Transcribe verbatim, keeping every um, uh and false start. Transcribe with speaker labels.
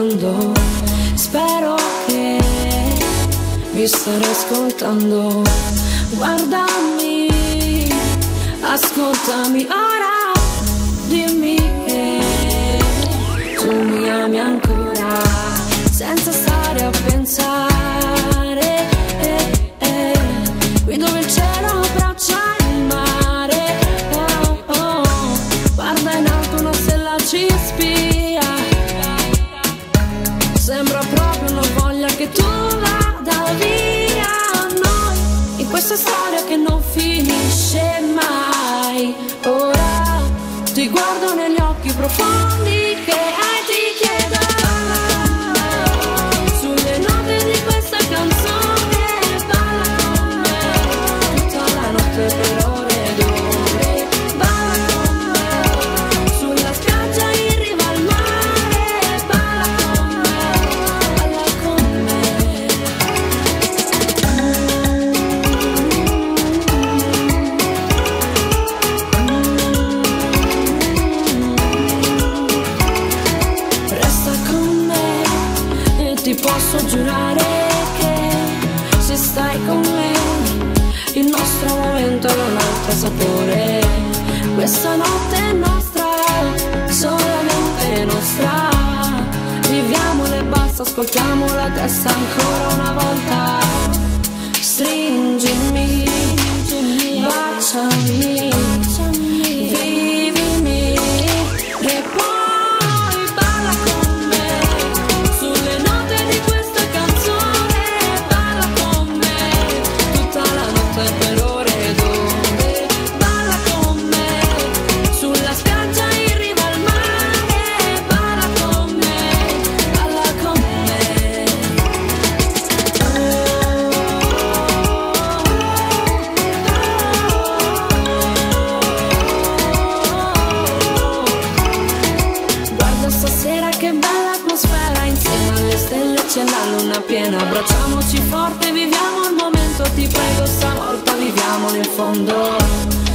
Speaker 1: mondo. Spero che mi stai ascoltando. Guardami, ascoltami ora, dimmi che tu mi ami ancora, senza stare a pensare eh, eh, qui dove il cielo abbraccia il mare. Oh, oh, guarda in alto, una stella ci spia, sembra proprio una voglia che tu vada via. Noi in questa storia che non finisce mai. Ora ti guardo negli occhi profondi che hai, ti chiedo sulle note di questa canzone. Balla con me tutta la notte per ore ed ore. Balla con me sulla spiaggia in riva al mare. Balla con me, balla con me. Resta con me e ti posso giurare che se stai con me il nostro momento ha un altro sapore. Questa notte è nostra, solamente nostra. Viviamola e basta, ascoltiamo la testa ancora una volta. Stringimi, baciami, vivimi e poi balla con me sulle note di questa canzone. Balla con me tutta la notte per ore ed ore. Balla con me sulla spiaggia in riva al mare. Balla con me, balla con me. Guarda stasera che bella atmosfera, insieme alle stelle c'è la luna piena. Abbracciamoci forte, viviamo il momento, ti prego stavolta viviamolo in fondo.